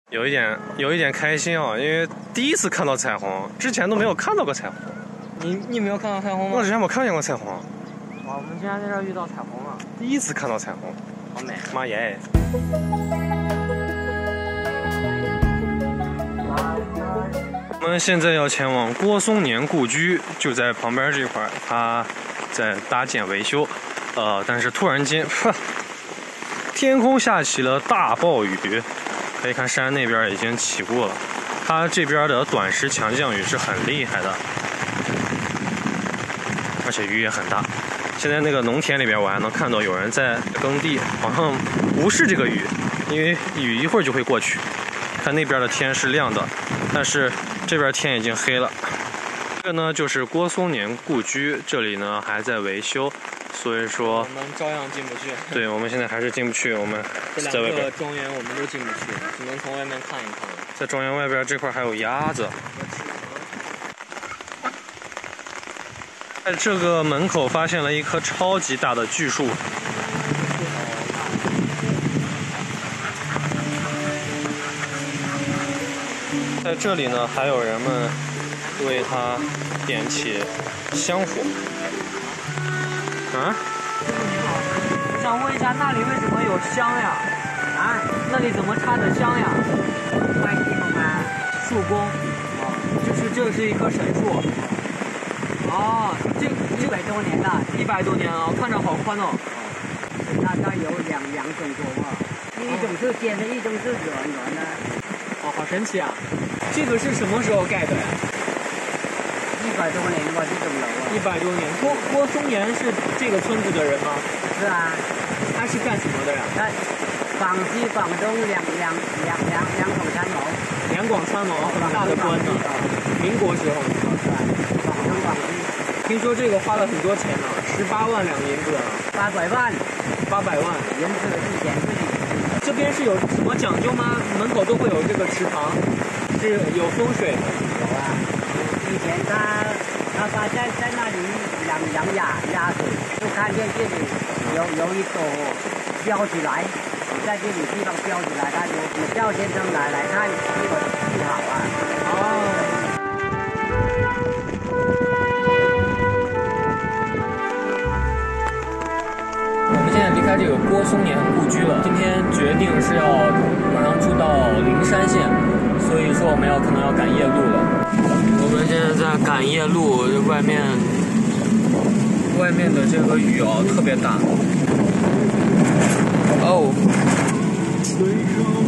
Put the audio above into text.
有一点开心啊，因为第一次看到彩虹，之前都没有看到过彩虹。 你没有看到彩虹吗？ 我之前没看见过彩虹。 哇，我们竟然在这儿遇到彩虹了！ 第一次看到彩虹， 好美！ 妈耶！我们现在要前往郭松年故居，就在旁边这块儿，它在搭建维修。但是突然间，天空下起了大暴雨。可以看山那边已经起雾了，它这边的短时强降雨是很厉害的，而且雨也很大。现在那个农田里边，我还能看到有人在耕地，好像无视这个雨，因为雨一会儿就会过去。看那边的天是亮的，但是这边天已经黑了。这个呢就是郭松年故居，这里呢还在维修，所以说我们照样进不去。 对，我们现在还是进不去，我们在外边。 这两个庄园我们都进不去，只能从外面看一看。 在庄园外边这块还有鸭子。在这个门口发现了一棵超级大的巨树。在这里呢，还有人们为它点起香火。啊？ 我想问一下，那里为什么有香呀？啊？那里怎么插的香呀？ 卖地方啊， 树公。就是这是一棵神树。哦，这 100多年了 ，100多年啊，看着好宽哦。 它有两种果嘛，一种是尖的，一种是软的。 哦，好神奇啊！这个是什么时候盖的呀 ？100多年吧，这种楼啊。 100多年。郭松年是这个村子的人吗？ 是啊。 他是干什么的呀？ 他广西、广东两广参谋。 两广参谋，很大的官呢。民国时候。 广东、广西。 听说这个花了很多钱呢，18万两银子啊。 800万。 800万。 人是钱自己。 这边是有什么讲究吗？门口都会有这个池塘，是有风水的。 有啊。以前他在那里养鸭子，就看见这里有一朵飘起来，在这里地方飘起来，他就叫先生来看这个不好啊。 哦。我们现在离开这个郭松年故居了，今天决定是要晚上住到灵山县，所以说我们可能要赶夜路了。我们现在在赶夜路，外面的这个雨特别大。哦。